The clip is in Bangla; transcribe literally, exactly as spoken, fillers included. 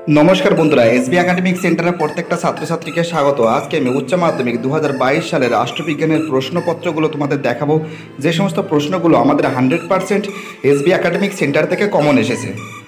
নমস্কার বন্ধুরা, এসবি একাডেমিক সেন্টারের প্রত্যেকটা ছাত্রছাত্রীকে স্বাগত। আজকে আমি উচ্চ মাধ্যমিক দু হাজার বাইশ সালের রাষ্ট্রবিজ্ঞানের প্রশ্নপত্রগুলো তোমাদের দেখাবো, যে সমস্ত প্রশ্নগুলো আমাদের hundred percent SB academic centre থেকে কমন এসেছে।